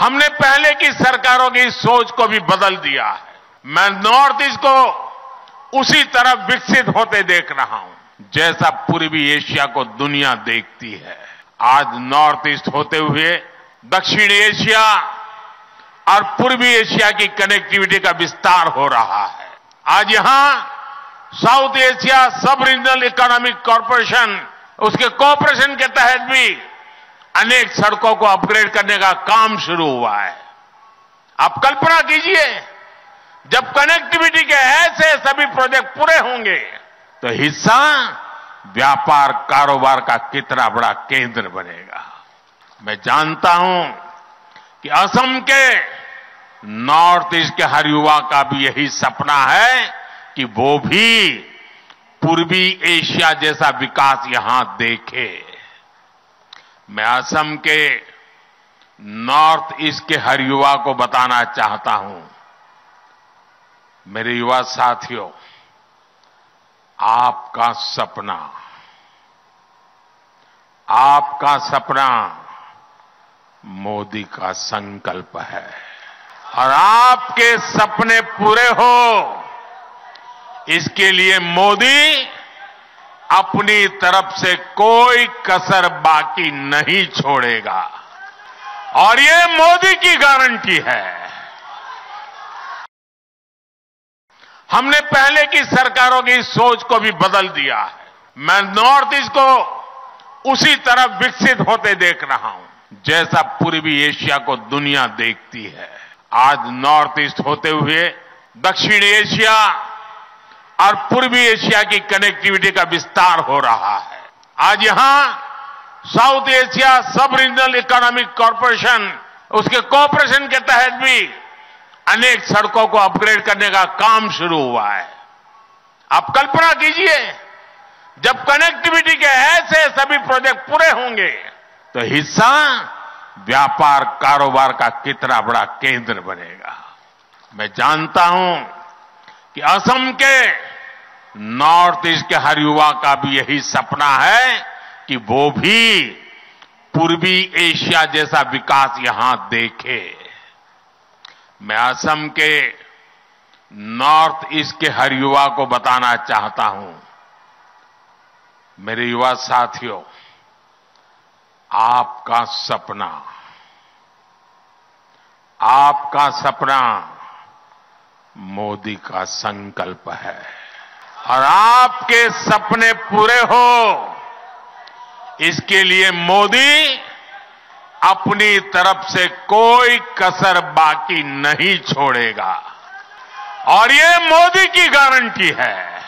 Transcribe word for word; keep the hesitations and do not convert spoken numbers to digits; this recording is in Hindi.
हमने पहले की सरकारों की सोच को भी बदल दिया है। मैं नॉर्थ ईस्ट को उसी तरफ विकसित होते देख रहा हूं जैसा पूर्वी एशिया को दुनिया देखती है। आज नॉर्थ ईस्ट होते हुए दक्षिण एशिया और पूर्वी एशिया की कनेक्टिविटी का विस्तार हो रहा है। आज यहां South Asia sub regional economic corporation उसके कोऑपरेशन के तहत भी अनेक सड़कों को अपग्रेड करने का काम शुरू हुआ है। आप कल्पना कीजिए, जब कनेक्टिविटी के ऐसे सभी प्रोजेक्ट पूरे होंगे तो हिस्सा व्यापार कारोबार का कितना बड़ा केंद्र बनेगा। मैं जानता हूं कि असम के नॉर्थ ईस्ट के हर युवा का भी यही सपना है कि वो भी पूर्वी एशिया जैसा विकास यहां देखे। मैं असम के नॉर्थ ईस्ट के हर युवा को बताना चाहता हूं, मेरे युवा साथियों, आपका सपना आपका सपना मोदी का संकल्प है और आपके सपने पूरे हो इसके लिए मोदी अपनी तरफ से कोई कसर बाकी नहीं छोड़ेगा और ये मोदी की गारंटी है। हमने पहले की सरकारों की सोच को भी बदल दिया है। मैं नॉर्थ ईस्ट को उसी तरफ विकसित होते देख रहा हूं जैसा पूर्वी एशिया को दुनिया देखती है। आज नॉर्थ ईस्ट होते हुए दक्षिण एशिया और पूर्वी एशिया की कनेक्टिविटी का विस्तार हो रहा है। आज यहां South Asia sub regional economic corporation उसके कोऑपरेशन के तहत भी अनेक सड़कों को अपग्रेड करने का काम शुरू हुआ है। आप कल्पना कीजिए, जब कनेक्टिविटी के ऐसे सभी प्रोजेक्ट पूरे होंगे तो हिस्सा व्यापार कारोबार का कितना बड़ा केंद्र बनेगा। मैं जानता हूं कि असम के नॉर्थ ईस्ट के हर युवा का भी यही सपना है कि वो भी पूर्वी एशिया जैसा विकास यहां देखे। मैं असम के नॉर्थ ईस्ट के हर युवा को बताना चाहता हूं, मेरे युवा साथियों, आपका सपना आपका सपना मोदी का संकल्प है और आपके सपने पूरे हो इसके लिए मोदी अपनी तरफ से कोई कसर बाकी नहीं छोड़ेगा और ये मोदी की गारंटी है।